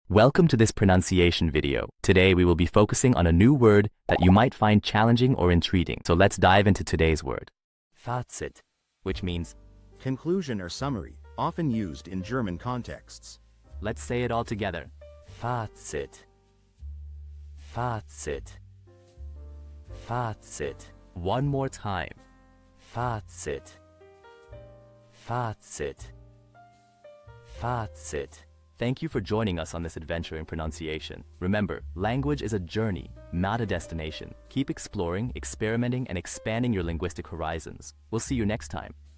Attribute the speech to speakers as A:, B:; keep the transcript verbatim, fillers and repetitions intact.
A: Welcome to this pronunciation video. Today we will be focusing on a new word that you might find challenging or intriguing. So let's dive into today's word. Fazit, which means
B: conclusion or summary, often used in German contexts.
A: Let's say it all together. Fazit. Fazit. Fazit. One more time. Fazit. Fazit. Fazit. Thank you for joining us on this adventure in pronunciation. Remember, language is a journey, not a destination. Keep exploring, experimenting, and expanding your linguistic horizons. We'll see you next time.